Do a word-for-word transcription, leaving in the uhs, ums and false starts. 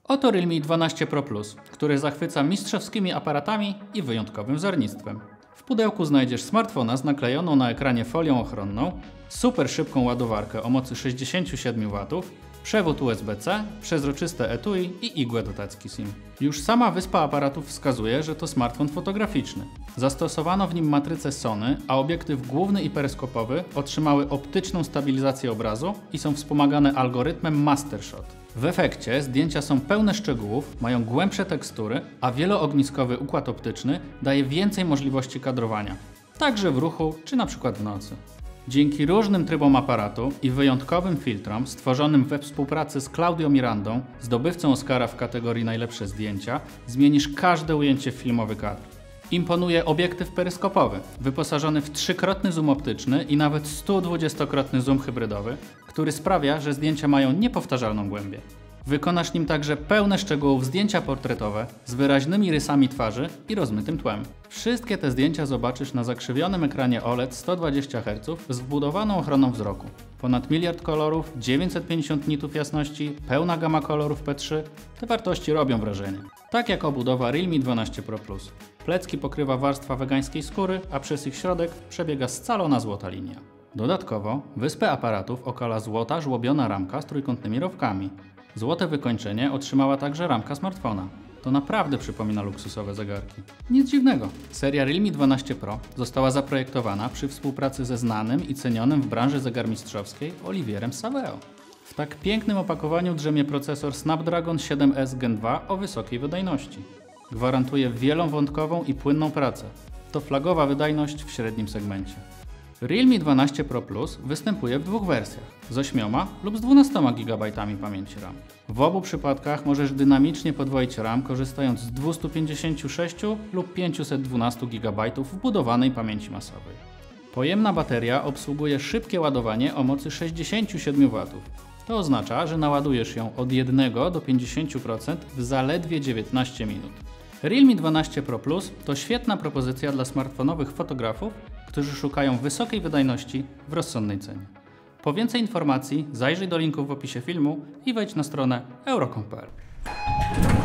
Oto Realme dwanaście Pro Plus, który zachwyca mistrzowskimi aparatami i wyjątkowym wzornictwem. W pudełku znajdziesz smartfona z naklejoną na ekranie folią ochronną, super szybką ładowarkę o mocy sześćdziesiąt siedem watów, przewód U S B C, przezroczyste etui i igłę do tacki SIM. Już sama wyspa aparatów wskazuje, że to smartfon fotograficzny. Zastosowano w nim matrycę Sony, a obiektyw główny i peryskopowy otrzymały optyczną stabilizację obrazu i są wspomagane algorytmem Master Shot. W efekcie zdjęcia są pełne szczegółów, mają głębsze tekstury, a wieloogniskowy układ optyczny daje więcej możliwości kadrowania, także w ruchu czy na przykład w nocy. Dzięki różnym trybom aparatu i wyjątkowym filtrom stworzonym we współpracy z Claudio Mirandą, zdobywcą Oscara w kategorii najlepsze zdjęcia, zmienisz każde ujęcie w filmowy kadr. Imponuje obiektyw peryskopowy, wyposażony w trzykrotny zoom optyczny i nawet sto dwudziestokrotny zoom hybrydowy, który sprawia, że zdjęcia mają niepowtarzalną głębię. Wykonasz nim także pełne szczegółów zdjęcia portretowe z wyraźnymi rysami twarzy i rozmytym tłem. Wszystkie te zdjęcia zobaczysz na zakrzywionym ekranie O L E D sto dwadzieścia herców z wbudowaną ochroną wzroku. Ponad miliard kolorów, dziewięćset pięćdziesiąt nitów jasności, pełna gama kolorów P trzy. Te wartości robią wrażenie. Tak jak obudowa Realme dwanaście Pro Plus. Plecki pokrywa warstwa wegańskiej skóry, a przez ich środek przebiega scalona złota linia. Dodatkowo wyspę aparatów okala złota żłobiona ramka z trójkątnymi rowkami. Złote wykończenie otrzymała także ramka smartfona. To naprawdę przypomina luksusowe zegarki. Nic dziwnego. Seria Realme dwanaście Pro została zaprojektowana przy współpracy ze znanym i cenionym w branży zegarmistrzowskiej Olivierem Saveo. W tak pięknym opakowaniu drzemie procesor Snapdragon siedem S Gen dwa o wysokiej wydajności. Gwarantuje wielowątkową i płynną pracę. To flagowa wydajność w średnim segmencie. Realme dwanaście Pro Plus występuje w dwóch wersjach, z ośmioma lub z dwunastoma gigabajtami pamięci RAM. W obu przypadkach możesz dynamicznie podwoić RAM, korzystając z dwustu pięćdziesięciu sześciu lub pięciuset dwunastu gigabajtów wbudowanej pamięci masowej. Pojemna bateria obsługuje szybkie ładowanie o mocy sześćdziesięciu siedmiu watów. To oznacza, że naładujesz ją od jednego do pięćdziesięciu procent w zaledwie dziewiętnaście minut. Realme dwanaście Pro Plus to świetna propozycja dla smartfonowych fotografów, którzy szukają wysokiej wydajności w rozsądnej cenie. Po więcej informacji zajrzyj do linków w opisie filmu i wejdź na stronę euro kropka com kropka p l.